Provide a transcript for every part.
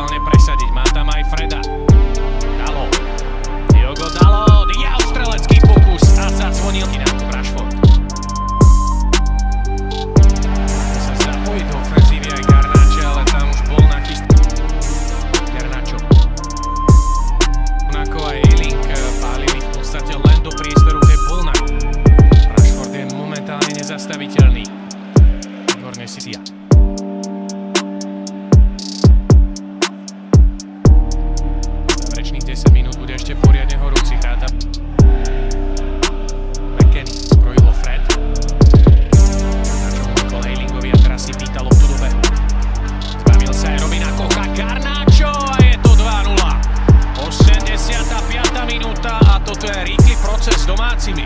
aktuálne presadiť. Má tam aj Freda. Dalo. Diogo Dalo. Ja, strelecký pokus a zadzvonil Ináko Rashford. Sa zapojí do ofenzívy aj Garnacho, ale tam už bol nachystaný. Garnacho. Ako aj Link pálili v podstate len do priestoru, kde bol na. Rashford je momentálne nezastaviteľný. Výborne si dia. Záverečných 10 minút bude ešte poriadne horúci hráta. McKennie zbrojilo Fred. Garnacho unikol Aylingovi a teraz si pýta loptu do behu. Zbavil sa aj Robina Kocha. Garnacho a je to 2-0. 85. minúta a toto je rýchly proces s domácimi.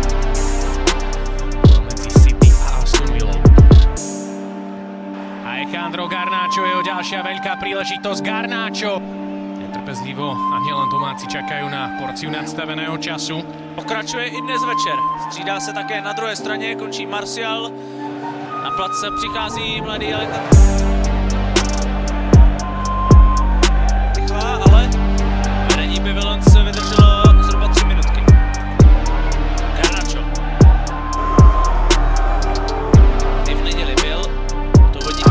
Medzi City a Aston Villou. Alejandro Garnacho, jeho ďalšia veľká príležitosť. Garnacho. Netrpezlivo a nielen domáci čakajú na porciu nadstaveného času. Pokračuje i dnes večer. Střídá se také na druhé straně, končí Martial. Na place přichází mladý Alejandro. Rychlá, ale vedení Pavilions vydrželo zhruba 3 minutky. Garnacho. I v neděli byl to vodí.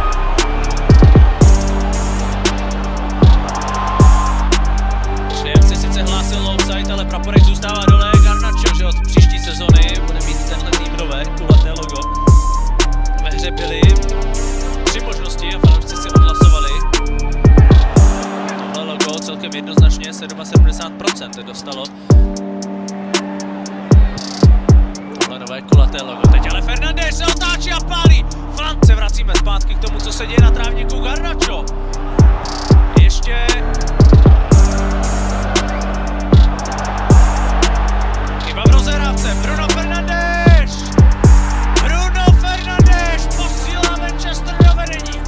Švěm si sice hlásil offside, ale praporek zůstává dole. Garnacho, že od příští sezony bude mít tenhle tým nové kulaté logo. Ve hře byly 3 možnosti a fanoušci si odhlasovali. Tohle logo celkem jednoznačně 77% dostalo. Tohle nové kulaté logo. Teď ale Fernandes se otáčí a pálí. Flance, vracíme zpátky k tomu, co se děje na trávníku. Garnacho. Ještě chyba v rozehrávce. Bruno Fernandes. Bruno Fernandes posílá Manchester do vedení.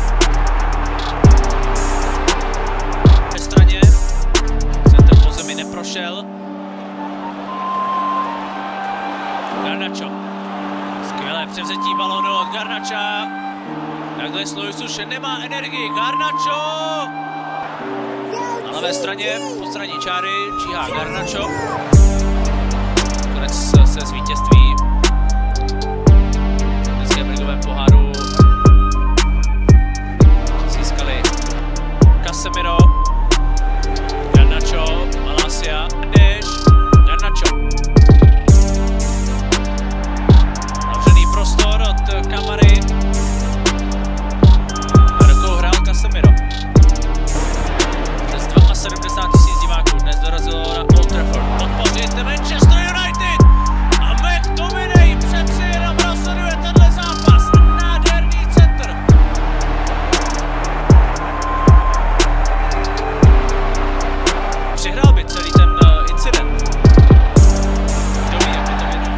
Na straně centr po zemi neprošel. Garnacho. Skvělé převzetí balónu od Garnacha. Takhle Luis už nemá energii. Garnacho. Na levé straně, po straně čáry, číhá Garnacho. Konec se z vítězství v Českém ligovém poháru získali Casemiro, Garnacho, Malacia, Garnacho. Zavřený prostor od Kamary. A rukou hrál Casemiro. Přes 72 000 diváků dnes dorazilo na Old Trafford podpořit Manchester United. A McTominay přeci jenom rozhoduje tenhle zápas. Nádherný centr. Přihrál by celý ten incident. Kdo ví, jak by to věděl.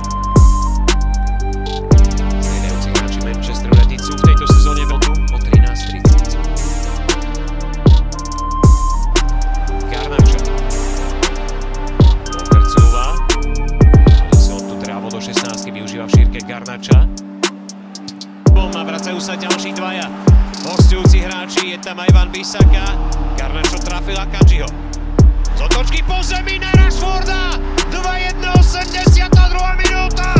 Striedajúci hráči Manchester United sú v tejto sezóne vodu o 13:30. Garnacho. Pokrcúva. Zase on tu trávo do 16 využíva v šírke Garnacha. A vracajú sa ďalší dvaja. Hostujúci hráči, je tam aj Van Bissaka. Garnacho trafil Akanjiho. Z otočky po zemi na Rashforda. 2-1, 82. minúta.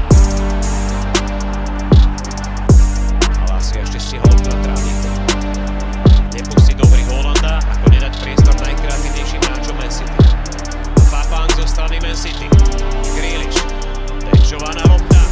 Malacia ešte stihol na trávniku. Nepustiť do hry Holanda, ako nedať priestor najkreatívnejším hráčom Man City. Fabang zo strany Man City. Grealish. Tečovaná lopta.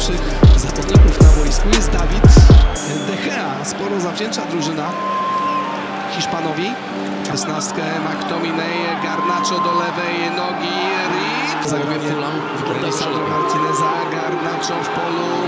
najlepszych zawodników na boisku jest Dawid De Gea. Sporo zawdzięcza drużyna Hiszpanowi. 16 McTominay, Garnacho do lewej nogi, Reed. Zagranie Lisandro Martineza, Garnacho w polu.